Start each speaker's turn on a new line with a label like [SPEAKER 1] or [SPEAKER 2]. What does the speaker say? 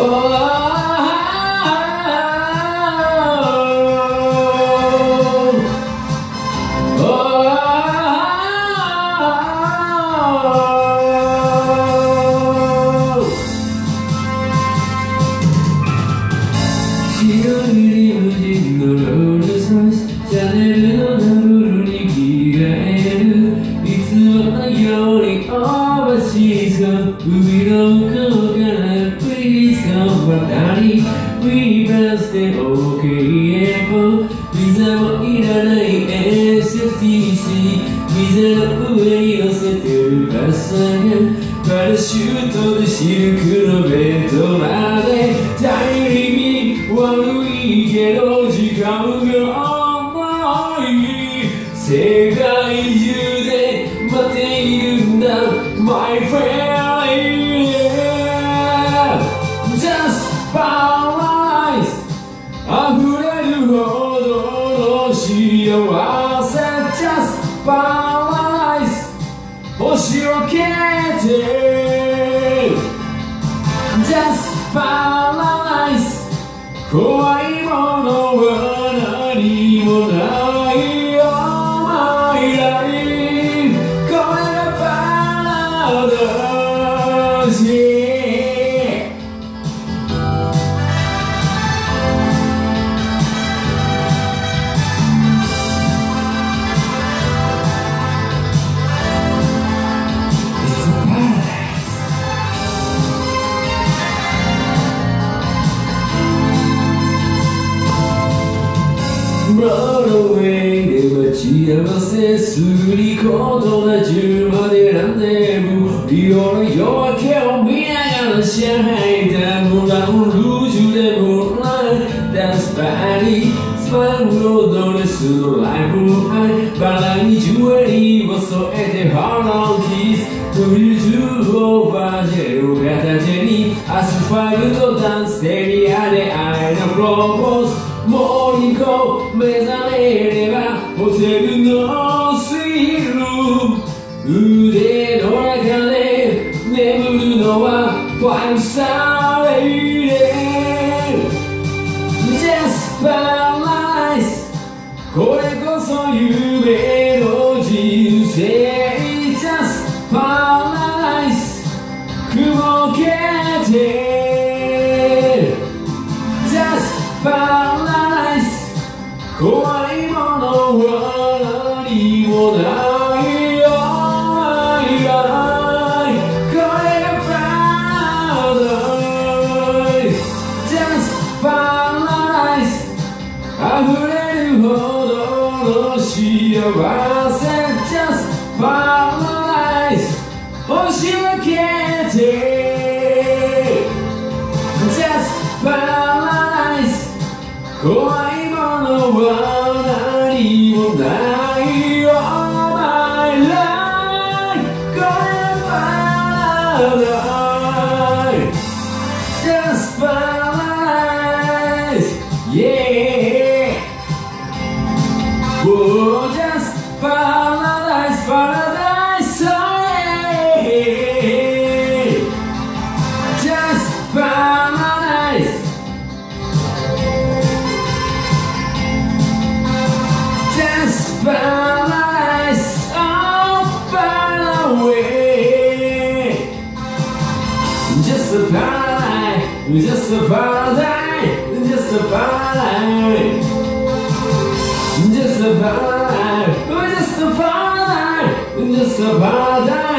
[SPEAKER 1] 白いリムジンのロールスロイス、シャネルのダブルに着替える、いつものようにオーバーシーズン、海の向こうからPlease come 渡り We birthday OKF ビザもいらない SFTC ビザの上に乗せてるバスがパラシュートでシルクのベッドまで頼りに悪いけど時間がない世界中で待っているんだ My friend Just paralyzed 溢れるほどの幸せ Just paralyzed 星を消えて Just paralyzed 怖いものは何もないよ My life これがパラダイス ブロードウェイで待ち合わせすぐに高度な10までランデブーリオの夜明けを見ながら上海だムランルージュでムーンライトダンスパーティースパンロードレスのライブハイバラにジュエリーを添えてハローキストリルトゥオーバージェル片手にアスファルトダンスエリアで愛のプロポーズもう一個目覚めればホテルのスイール腕の中で眠るのはファイブスターレイデー Just paralyzed これこそ夢の人生 Just paralyzed 雲けて Just paralyzed 怖いものは何もないよ My life これがパラダイス Just paralyzed 溢れるほどの幸せ Just paralyzed 星を消えて Just paralyzed 怖いものは何もないよ My life これはパラダイス Just paralyzed Yeah Oh just paradise paradise oh yeah Just paradise Just paradise, oh, far away. Just a paradise, just a paradise, just a paradise. Just a paradise, just a paradise, just a paradise.